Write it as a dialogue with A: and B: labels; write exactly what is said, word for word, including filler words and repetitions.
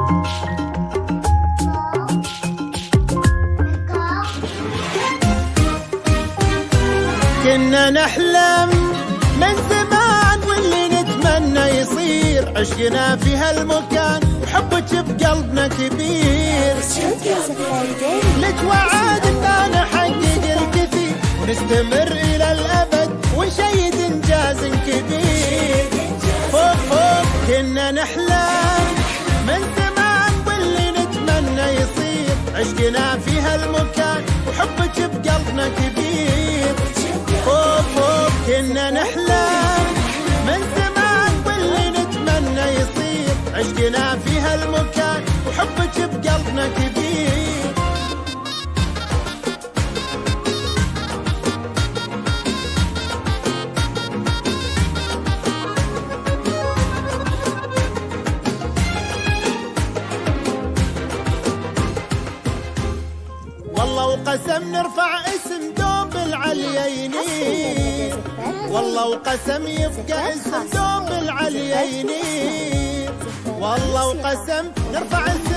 A: كنا نحلم من زمان واللي نتمنى يصير، عشقنا في هالمكان وحبك بقلبنا كبير. لك وعدنا نحقق الكثير ونستمر إلى الأبد ونشيد إنجاز كبير. فوق فوق كنا نحلم من زمان واللي نتمنى يصير، عشقنا في هالمكان وحبك بقلبنا كبير. فوق فوق كنا نحلم من زمان واللي نتمنى يصير، عشقنا في هالمكان وحبك بقلبنا كبير. والله وقسم نرفع اسم دوم بالعليين، والله وقسم يبقى اسم دوم بالعليين، والله وقسم نرفع اسم